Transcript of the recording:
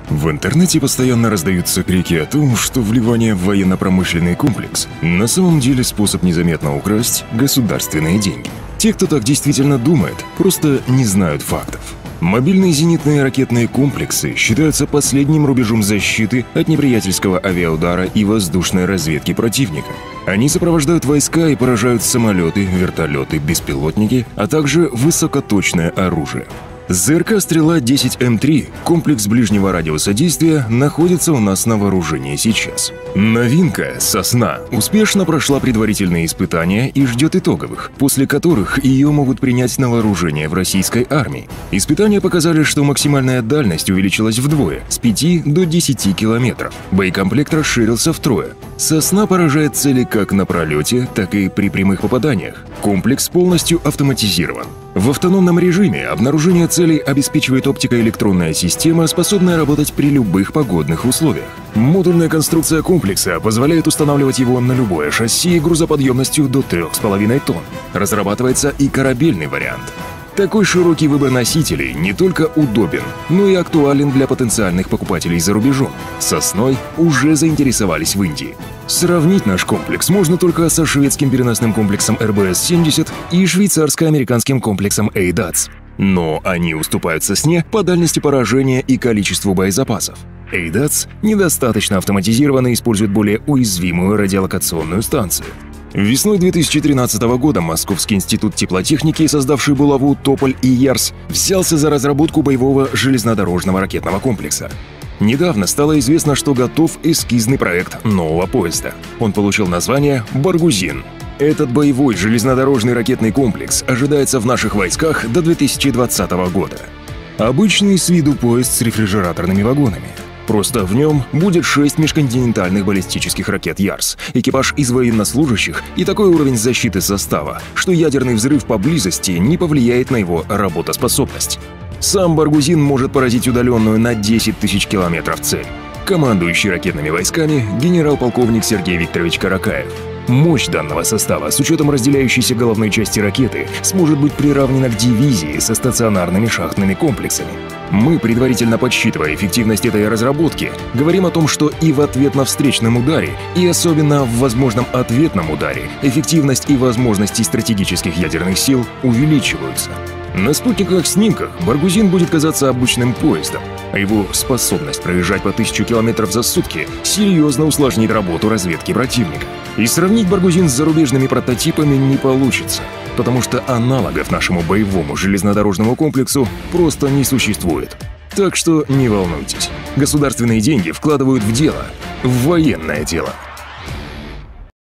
В интернете постоянно раздаются крики о том, что вливание в военно-промышленный комплекс на самом деле способ незаметно украсть государственные деньги. Те, кто так действительно думает, просто не знают фактов. Мобильные зенитные ракетные комплексы считаются последним рубежом защиты от неприятельского авиаудара и воздушной разведки противника. Они сопровождают войска и поражают самолеты, вертолеты, беспилотники, а также высокоточное оружие. ЗРК «Стрела-10М3», комплекс ближнего радиуса действия, находится у нас на вооружении сейчас. Новинка «Сосна» успешно прошла предварительные испытания и ждет итоговых, после которых ее могут принять на вооружение в российской армии. Испытания показали, что максимальная дальность увеличилась вдвое – с 5 до 10 километров. Боекомплект расширился втрое. «Сосна» поражает цели как на пролете, так и при прямых попаданиях. Комплекс полностью автоматизирован. В автономном режиме обнаружение целей обеспечивает оптико-электронная система, способная работать при любых погодных условиях. Модульная конструкция комплекса позволяет устанавливать его на любое шасси грузоподъемностью до 3,5 тонн. Разрабатывается и корабельный вариант. Такой широкий выбор носителей не только удобен, но и актуален для потенциальных покупателей за рубежом. «Сосной» уже заинтересовались в Индии. Сравнить наш комплекс можно только со шведским переносным комплексом РБС-70 и швейцарско-американским комплексом ADATS. Но они уступают «Сосне» по дальности поражения и количеству боезапасов. ADATS недостаточно автоматизированно использует более уязвимую радиолокационную станцию. Весной 2013 года Московский институт теплотехники, создавший булаву «Тополь» и «Ярс», взялся за разработку боевого железнодорожного ракетного комплекса. Недавно стало известно, что готов эскизный проект нового поезда. Он получил название «Баргузин». Этот боевой железнодорожный ракетный комплекс ожидается в наших войсках до 2020 года. Обычный с виду поезд с рефрижераторными вагонами. Просто в нем будет 6 межконтинентальных баллистических ракет «Ярс», экипаж из военнослужащих и такой уровень защиты состава, что ядерный взрыв поблизости не повлияет на его работоспособность. Сам «Баргузин» может поразить удаленную на 10 тысяч километров цель. Командующий ракетными войсками генерал-полковник Сергей Викторович Каракаев. Мощь данного состава с учетом разделяющейся головной части ракеты сможет быть приравнена к дивизии со стационарными шахтными комплексами. Мы, предварительно подсчитывая эффективность этой разработки, говорим о том, что и в ответном встречном ударе, и особенно в возможном ответном ударе, эффективность и возможности стратегических ядерных сил увеличиваются. На спутниковых снимках «Баргузин» будет казаться обычным поездом, а его способность проезжать по 1000 километров за сутки серьезно усложнит работу разведки противника. И сравнить «Баргузин» с зарубежными прототипами не получится, потому что аналогов нашему боевому железнодорожному комплексу просто не существует. Так что не волнуйтесь, государственные деньги вкладывают в дело, в военное дело.